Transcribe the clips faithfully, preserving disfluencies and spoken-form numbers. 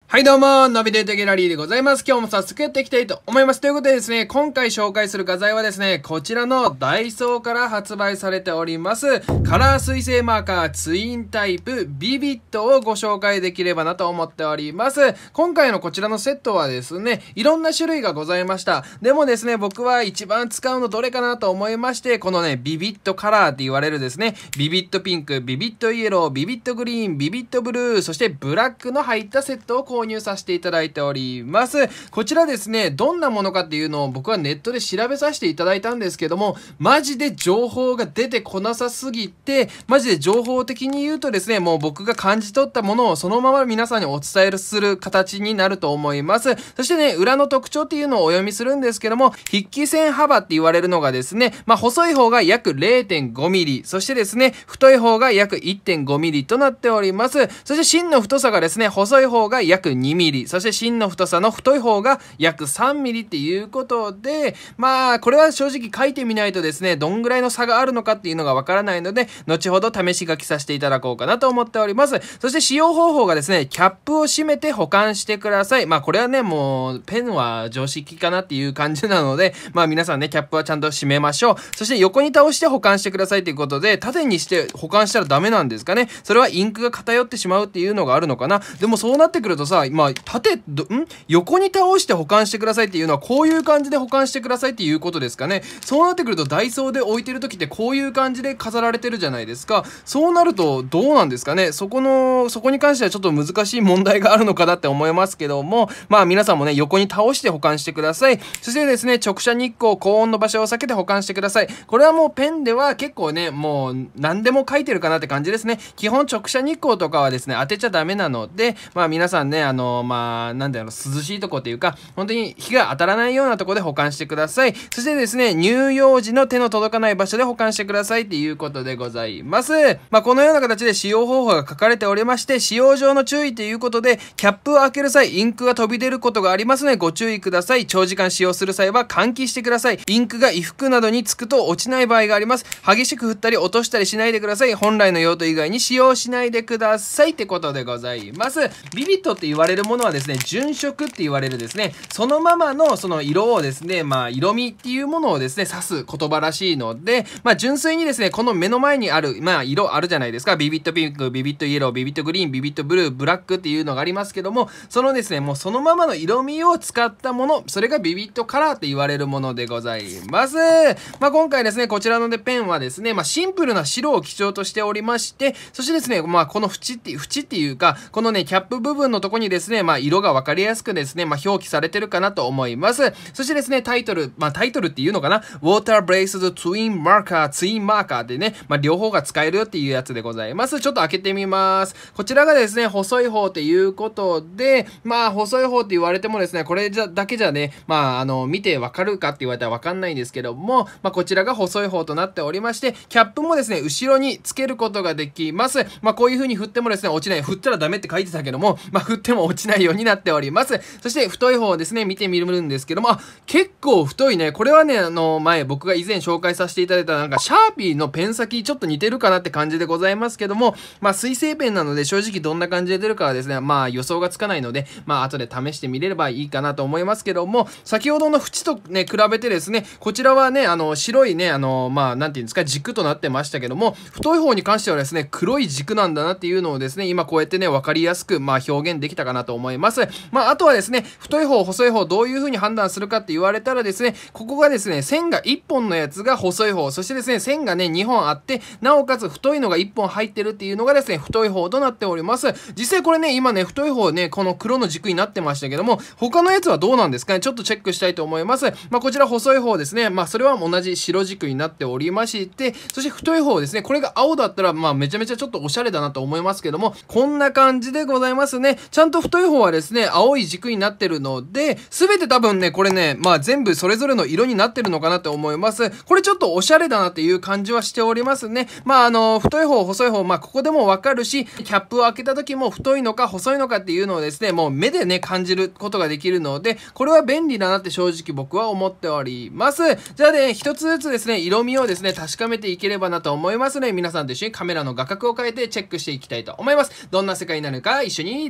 はいどうも、ナビゲーターギャラリーでございます。今日も早速やっていきたいと思います。ということでですね、今回紹介する画材はですね、こちらのダイソーから発売されております、カラー水性マーカーツインタイプビビットをご紹介できればなと思っております。今回のこちらのセットはですね、いろんな種類がございました。でもですね、僕は一番使うのどれかなと思いまして、このね、ビビットカラーって言われるですね、ビビットピンク、ビビットイエロー、ビビットグリーン、ビビットブルー、そしてブラックの入ったセットを購入させていただいております。こちらですね、どんなものかっていうのを僕はネットで調べさせていただいたんですけども、マジで情報が出てこなさすぎて、マジで情報的に言うとですね、もう僕が感じ取ったものをそのまま皆さんにお伝えする形になると思います。そしてね、裏の特徴っていうのをお読みするんですけども、筆記線幅って言われるのがですね、まあ細い方が約 れいてんごミリ、そしてですね、太い方が約 いってんごミリとなっております。そして芯の太さがですね、細い方が約にミリ、そして芯の太さの太い方が約さんミリっていうことで、まあこれは正直書いてみないとですね、どんぐらいの差があるのかっていうのがわからないので、後ほど試し書きさせていただこうかなと思っております。そして使用方法がですね、キャップを閉めて保管してください。まあこれはね、もうペンは常識かなっていう感じなので、まあ皆さんね、キャップはちゃんと閉めましょう。そして横に倒して保管してくださいということで、縦にして保管したらダメなんですかね。それはインクが偏ってしまうっていうのがあるのかな。でもそうなってくるとさ、まあ縦どん横に倒して保管してくださいっていうのはこういう感じで保管してくださいっていうことですかね。そうなってくるとダイソーで置いてる時ってこういう感じで飾られてるじゃないですか。そうなるとどうなんですかね。そこのそこに関してはちょっと難しい問題があるのかなって思いますけども、まあ皆さんもね、横に倒して保管してください。そしてですね、直射日光高温の場所を避けて保管してください。これはもうペンでは結構ね、もう何でも書いてるかなって感じですね。基本直射日光とかはですね、当てちゃダメなので、まあ皆さんね、あのまあなんだろう、涼しいとこっていうか、本当に日が当たらないようなところで保管してください。そしてですね、乳幼児の手の届かない場所で保管してくださいっていうことでございます。まあこのような形で使用方法が書かれておりまして、使用上の注意ということで、キャップを開ける際、インクが飛び出ることがありますのでご注意ください。長時間使用する際は換気してください。インクが衣服などにつくと落ちない場合があります。激しく振ったり落としたりしないでください。本来の用途以外に使用しないでくださいってことでございます。ビビットって言われるものはですね、純色って言われるですね、そのままのその色をですね、まあ色味っていうものをですね、指す言葉らしいので、まあ純粋にですね、この目の前にある、まあ色あるじゃないですか。ビビットピンク、ビビットイエロー、ビビットグリーン、ビビットブルー、ブラックっていうのがありますけども、そのですね、もうそのままの色味を使ったもの、それがビビットカラーって言われるものでございます。まあ今回ですね、こちらのでペンはですね、まあシンプルな白を基調としておりまして、そしてですね、まあこの縁って、縁っていうか、このね、キャップ部分のとこにですね、まあ色がわかりやすくですね、まあ表記されてるかなと思います。そしてですね、タイトル、まあタイトルっていうのかな、Water Braced Twin Marker、ツインマーカーでね、まあ両方が使えるよっていうやつでございます。ちょっと開けてみます。こちらがですね、細い方っていうことで、まあ細い方って言われてもですね、これじゃだけじゃね、まああの、見てわかるかって言われたらわかんないんですけども、まあこちらが細い方となっておりまして、キャップもですね、後ろにつけることができます。まあこういう風に振ってもですね、落ちない。振ったらダメって書いてたけども、まあ振っても落ちないようになっております。そして太い方をですね、見てみるんですけども、あ、結構太いね。これはね、あの、前僕が以前紹介させていただいたなんかシャーピーのペン先ちょっと似てるかなって感じでございますけども、まあ水性ペンなので正直どんな感じで出るかはですね、まあ予想がつかないので、まあ後で試してみれればいいかなと思いますけども、先ほどの縁とね、比べてですね、こちらはね、あの、白いね、あの、まあなんていうんですか、軸となってましたけども、太い方に関してはですね、黒い軸なんだなっていうのをですね、今こうやってね、わかりやすく、まあ表現できたかなと思います。まああとはですね、太い方、細い方、どういう風に判断するかって言われたらですね、ここがですね、線がいっぽんのやつが細い方、そしてですね、線がね、にほんあって、なおかつ太いのがいっぽん入ってるっていうのがですね、太い方となっております。実際これね、今ね、太い方ね、この黒の軸になってましたけども、他のやつはどうなんですかね、ちょっとチェックしたいと思います。まあこちら細い方ですね、まあそれは同じ白軸になっておりまして、そして太い方ですね、これが青だったら、まあめちゃめちゃちょっとおしゃれだなと思いますけども、こんな感じでございますね。ちゃんと太い方はですね、青い軸になってるので、すべて多分ね、これね、まあ全部それぞれの色になってるのかなと思います。これちょっとおしゃれだなっていう感じはしておりますね。まああの、太い方、細い方、まあここでもわかるし、キャップを開けた時も太いのか細いのかっていうのをですね、もう目でね、感じることができるので、これは便利だなって正直僕は思っております。じゃあね、一つずつですね、色味をですね、確かめていければなと思いますね。皆さんと一緒にカメラの画角を変えてチェックしていきたいと思います。どんな世界になるか一緒にレッツラ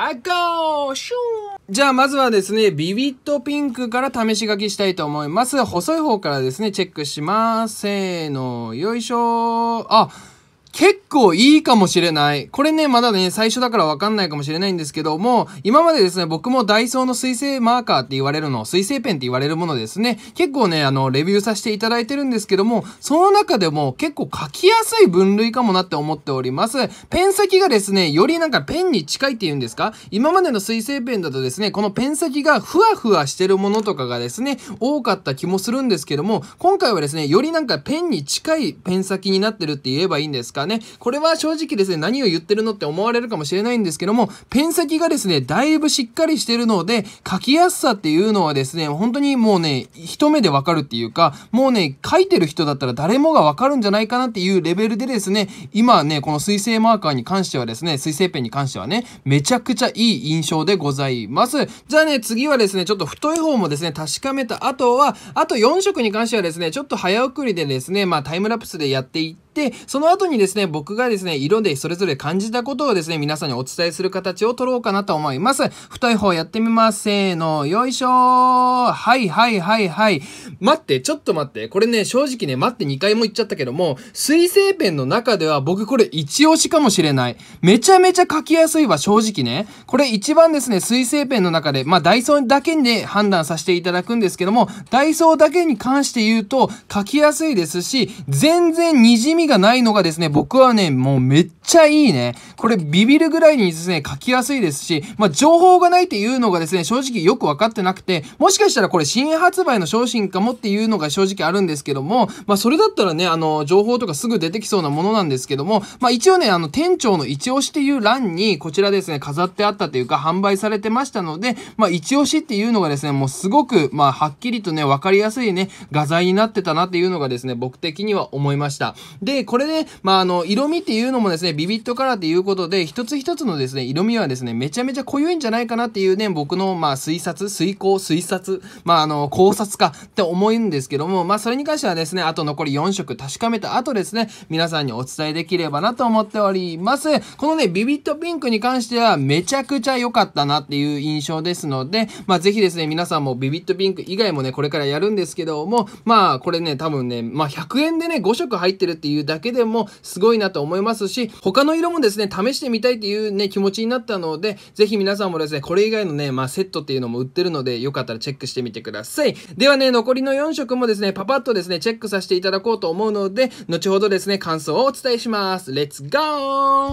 あ、ゴーシューじゃあ、まずはですね、ビビットピンクから試し書きしたいと思います。細い方からですね、チェックします。せーの、よいしょー。あ、結構いいかもしれない。これね、まだね、最初だからわかんないかもしれないんですけども、今までですね、僕もダイソーの水性マーカーって言われるの、水性ペンって言われるものですね、結構ね、あの、レビューさせていただいてるんですけども、その中でも結構書きやすい分類かもなって思っております。ペン先がですね、よりなんかペンに近いっていうんですか？今までの水性ペンだとですね、このペン先がふわふわしてるものとかがですね、多かった気もするんですけども、今回はですね、よりなんかペンに近いペン先になってるって言えばいいんですかね。これは正直ですね、何を言ってるのって思われるかもしれないんですけども、ペン先がですね、だいぶしっかりしてるので、書きやすさっていうのはですね、本当にもうね、一目でわかるっていうか、もうね、書いてる人だったら誰もがわかるんじゃないかなっていうレベルでですね、今ね、この水性マーカーに関してはですね、水性ペンに関してはね、めちゃくちゃいい印象でございます。じゃあね、次はですね、ちょっと太い方もですね、確かめた後は、あとよん色に関してはですね、ちょっと早送りでですね、まあタイムラプスでやっていって、で、その後にですね、僕がですね、色でそれぞれ感じたことをですね、皆さんにお伝えする形を取ろうかなと思います。太い方やってみます。せーの、よいしょー。はいはいはいはい。待って、ちょっと待って。これね、正直ね、待ってにかいも言っちゃったけども、水性ペンの中では僕これ一押しかもしれない。めちゃめちゃ書きやすいわ、正直ね。これ一番ですね、水性ペンの中で、まあダイソーだけで判断させていただくんですけども、ダイソーだけに関して言うと、書きやすいですし、全然滲みがないのがですね、僕はね、もうめっちゃいいね。これビビるぐらいにですね、書きやすいですし、まあ、情報がないっていうのがですね、正直よくわかってなくて、もしかしたらこれ新発売の商品かもっていうのが正直あるんですけども、まあ、それだったらね、あの、情報とかすぐ出てきそうなものなんですけども、まあ、一応ね、あの、店長の一押しっていう欄に、こちらですね、飾ってあったというか、販売されてましたので、まあ、一押しっていうのがですね、もうすごく、まあ、はっきりとね、わかりやすいね、画材になってたなっていうのがですね、僕的には思いました。で、これね、まあ、あの、色味っていうのもですね、ビビットカラーっていうことで、一つ一つのですね、色味はですね、めちゃめちゃ濃いんじゃないかなっていうね、僕の、まあ、推察、推考、推察、まあ、あの、考察かって思うんですけども、まあ、それに関してはですね、あと残りよん色確かめた後ですね、皆さんにお伝えできればなと思っております。このね、ビビットピンクに関しては、めちゃくちゃ良かったなっていう印象ですので、まあ、ぜひですね、皆さんもビビットピンク以外もね、これからやるんですけども、まあ、これね、多分ね、まあ、ひゃくえんでね、ご色入ってるっていうだけでも、すごいなと思いますし、他の色もですね、試してみたいっていうね、気持ちになったので、ぜひ皆さんもですね、これ以外のね、まあセットっていうのも売ってるので、よかったらチェックしてみてください。ではね、残りのよん色もですね、パパッとですね、チェックさせていただこうと思うので、後ほどですね、感想をお伝えします。レッツゴー！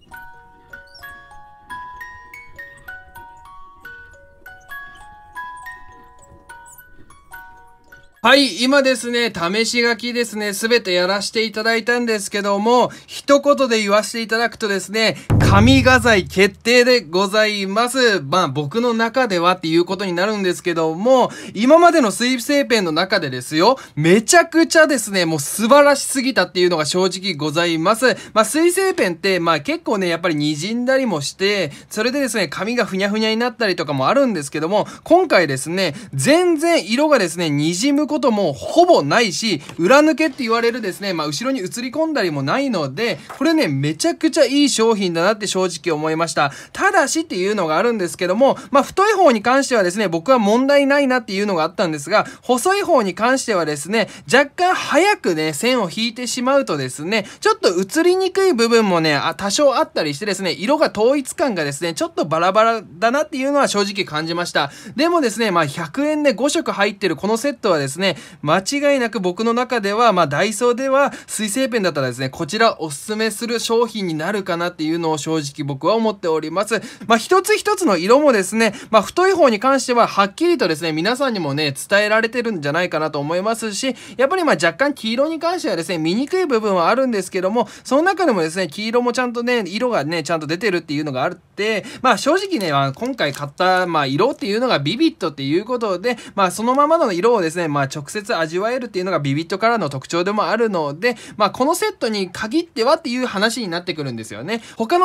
はい、今ですね、試し書きですね、すべてやらせていただいたんですけども、一言で言わせていただくとですね、神画材決定でございます。まあ僕の中ではっていうことになるんですけども、今までの水性ペンの中でですよ、めちゃくちゃですね、もう素晴らしすぎたっていうのが正直ございます。まあ水性ペンって、まあ結構ね、やっぱり滲んだりもして、それでですね、紙がふにゃふにゃになったりとかもあるんですけども、今回ですね、全然色がですね、滲むことこともほぼないし、裏抜けって言われるですね、まあ後ろに映り込んだりもないので、これね、めちゃくちゃいい商品だなって正直思いました。ただしっていうのがあるんですけども、まあ太い方に関してはですね、僕は問題ないなっていうのがあったんですが、細い方に関してはですね、若干早くね、線を引いてしまうとですね、ちょっと映りにくい部分もね、あ多少あったりしてですね、色が統一感がですね、ちょっとバラバラだなっていうのは正直感じました。でもですね、まあひゃくえんでご色入ってるこのセットはですね、間違いなく僕の中では、まあダイソーでは水性ペンだったらですね、こちらおすすめする商品になるかなっていうのを正直僕は思っております。まあ一つ一つの色もですね、まあ太い方に関してははっきりとですね、皆さんにもね、伝えられてるんじゃないかなと思いますし、やっぱりまあ若干黄色に関してはですね、見にくい部分はあるんですけども、その中でもですね、黄色もちゃんとね、色がね、ちゃんと出てるっていうのがあって、まあ正直ね、まあ、今回買った、まあ色っていうのがビビットっていうことで、まあそのままの色をですね、まあ直接味わえるっていうのがビビットからの特徴でもあるので、まあこのセットに限ってはっていう話になってくるんですよね。他の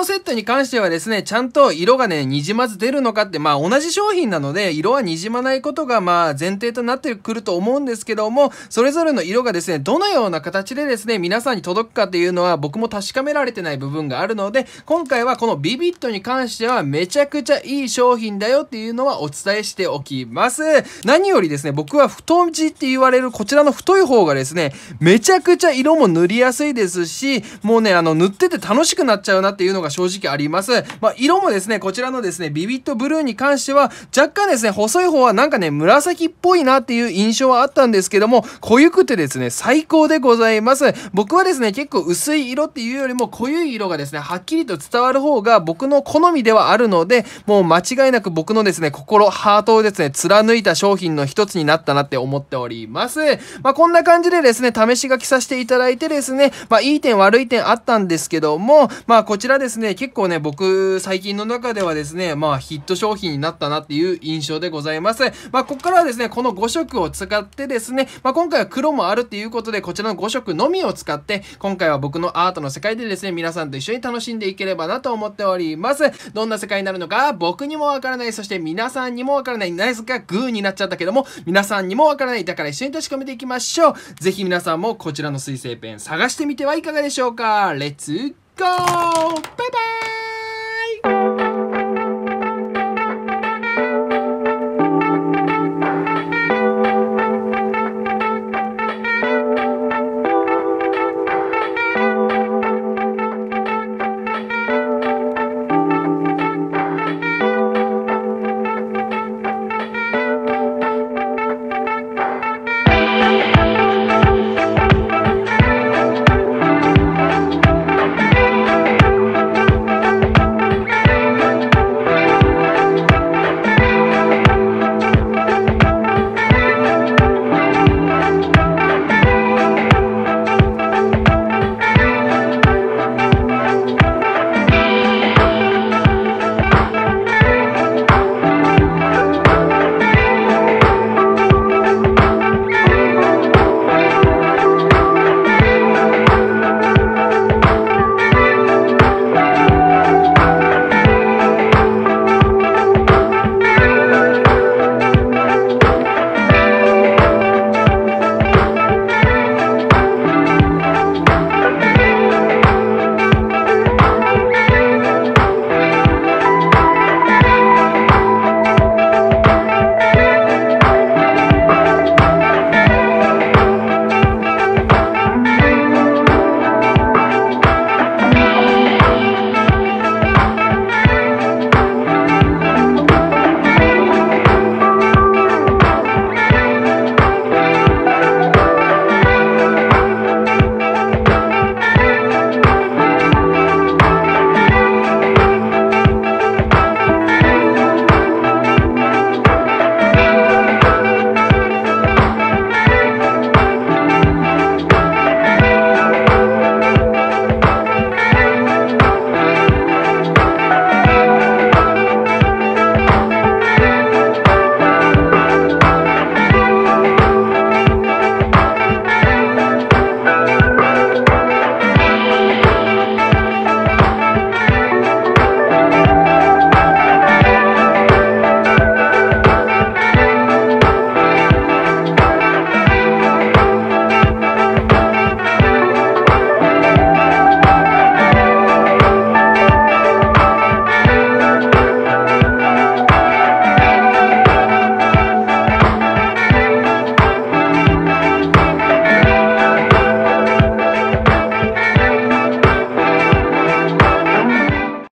セットに関してはですね、ちゃんと色がね、にじまず出るのかって、まあ同じ商品なので、色はにじまないことがまあ前提となってくると思うんですけども、それぞれの色がですね、どのような形でですね、皆さんに届くかっていうのは僕も確かめられてない部分があるので、今回はこのビビットに関してはめちゃくちゃいい商品だよっていうのはお伝えしておきます。何よりですね、僕は太字って言われるこちらの太い方がですね、めちゃくちゃ色も塗りやすいですし、もうね、あの、塗ってて楽しくなっちゃうなっていうのが正直あります。まあ、色もですね、こちらのですね、ビビットブルーに関しては、若干ですね、細い方はなんかね、紫っぽいなっていう印象はあったんですけども、濃ゆくてですね、最高でございます。僕はですね、結構薄い色っていうよりも濃ゆい色がですね、はっきりと伝わる方が僕の好みではあるので、もう間違いなく僕のですね、心、ハートをですね、貫いた商品の一つになったなって思っております。まあ、こんな感じでですね、試し書きさせていただいてですね、まあ、いい点悪い点あったんですけども、まあ、こちらですね、結構ね、僕、最近の中ではですね、まあ、ヒット商品になったなっていう印象でございます。まあ、ここからはですね、このご色を使ってですね、まあ、今回は黒もあるっていうことで、こちらのご色のみを使って、今回は僕のアートの世界でですね、皆さんと一緒に楽しんでいければなと思っております。どんな世界になるのか、僕にもわからない、そして皆さんにもわからない、ナイスがグーになっちゃったけども、皆さんにもわからない、だから一緒に確かめていきましょう。ぜひ皆さんもこちらの水性ペン探してみてはいかがでしょうか。レッツゴーバイバイ。